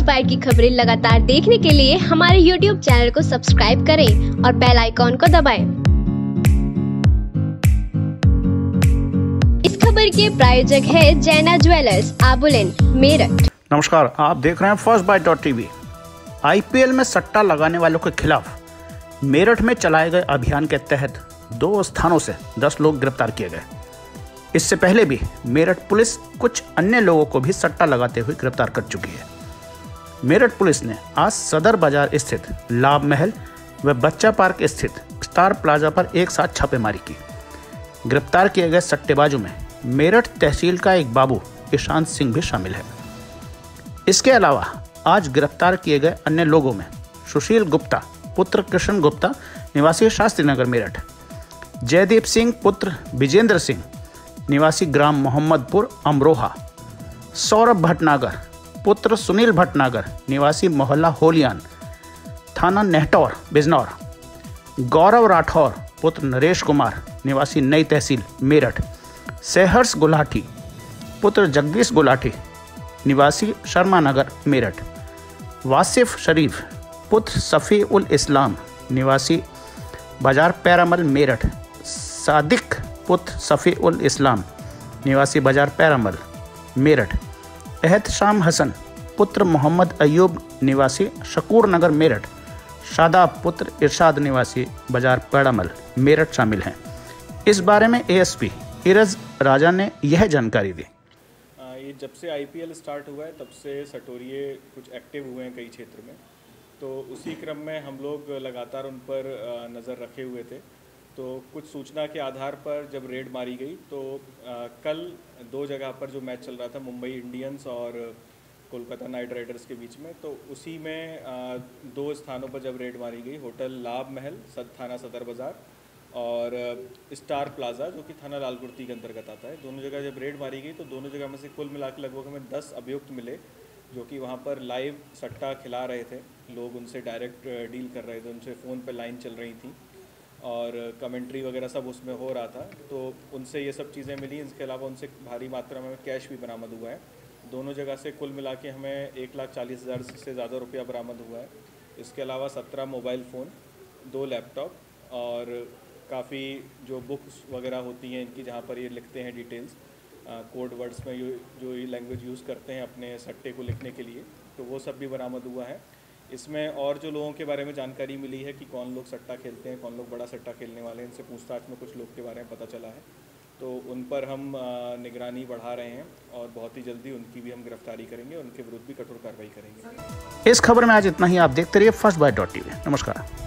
Bite की खबरें लगातार देखने के लिए हमारे YouTube चैनल को सब्सक्राइब करें और बेल आइकॉन को दबाएं। इस खबर के प्रायोजक है जैना ज्वेलर्स, आबुलेन, मेरठ। नमस्कार, आप देख रहे हैं FirstBite.tv। IPL में सट्टा लगाने वालों के खिलाफ मेरठ में चलाए गए अभियान के तहत 2 स्थानों से 10 लोग गिरफ्तार किए गए। इससे पहले भी मेरठ पुलिस कुछ अन्य लोगों को भी सट्टा लगाते हुए गिरफ्तार कर चुकी है। मेरठ पुलिस ने आज सदर बाजार स्थित लाभ महल व बच्चा पार्क स्थित स्टार प्लाजा पर एक साथ छापेमारी की। गिरफ्तार किए गए सट्टेबाजों में मेरठ तहसील का एक बाबू ईशांत सिंह भी शामिल है। इसके अलावा आज गिरफ्तार किए गए अन्य लोगों में सुशील गुप्ता पुत्र कृष्ण गुप्ता निवासी शास्त्री नगर मेरठ, जयदीप सिंह पुत्र विजेंद्र सिंह निवासी ग्राम मोहम्मदपुर अमरोहा, सौरभ भटनागर पुत्र सुनील भटनागर निवासी मोहल्ला होलियान थाना नेहटौर बिजनौर, गौरव राठौर पुत्र नरेश कुमार निवासी नई तहसील मेरठ, सहर्ष गुलाटी पुत्र जगदीश गुलाटी निवासी शर्मा नगर मेरठ, वासिफ शरीफ पुत्र सफ़ी उल इस्लाम निवासी बाजार पैरामल मेरठ, सादिक पुत्र सफ़ी उल इस्लाम निवासी बाजार पैरामल मेरठ, एहतशाम हसन पुत्र मोहम्मद अयूब निवासी शकूर नगर मेरठ, शादाब पुत्र इरशाद निवासी बाजार पैरामल मेरठ शामिल हैं। इस बारे में ASP इरज राजा ने यह जानकारी दी। ये जब से IPL स्टार्ट हुआ है तब से सटोरिये कुछ एक्टिव हुए हैं कई क्षेत्र में, तो उसी क्रम में हम लोग लगातार उन पर नज़र रखे हुए थे। तो कुछ सूचना के आधार पर जब रेड मारी गई तो कल 2 जगह पर जो मैच चल रहा था मुंबई इंडियंस और कोलकाता नाइट राइडर्स के बीच में, तो उसी में 2 स्थानों पर जब रेड मारी गई, होटल लाभ महल थाना सदर बाज़ार और स्टार प्लाजा जो कि थाना लालकुर्ती के अंतर्गत आता है, दोनों जगह जब रेड मारी गई तो दोनों जगह में से कुल मिला के लगभग हमें 10 अभियुक्त मिले जो कि वहाँ पर लाइव सट्टा खिला रहे थे। लोग उनसे डायरेक्ट डील कर रहे थे, उनसे फ़ोन पर लाइन चल रही थी और कमेंट्री वगैरह सब उसमें हो रहा था, तो उनसे ये सब चीज़ें मिली। इसके अलावा उनसे भारी मात्रा में कैश भी बरामद हुआ है। दोनों जगह से कुल मिला के हमें 1,40,000 से ज़्यादा रुपया बरामद हुआ है। इसके अलावा 17 मोबाइल फ़ोन, 2 लैपटॉप और काफ़ी जो बुक्स वगैरह होती हैं इनकी, जहाँ पर ये लिखते हैं डिटेल्स कोड वर्ड्स में जो ये लैंग्वेज यूज़ करते हैं अपने सट्टे को लिखने के लिए, तो वो सब भी बरामद हुआ है। इसमें और जो लोगों के बारे में जानकारी मिली है कि कौन लोग सट्टा खेलते हैं, कौन लोग बड़ा सट्टा खेलने वाले हैं, इनसे पूछताछ में कुछ लोग के बारे में पता चला है, तो उन पर हम निगरानी बढ़ा रहे हैं और बहुत ही जल्दी उनकी भी हम गिरफ्तारी करेंगे, उनके विरुद्ध भी कठोर कार्रवाई करेंगे। इस खबर में आज इतना ही। आप देखते रहिए FirstBite.tv। नमस्कार।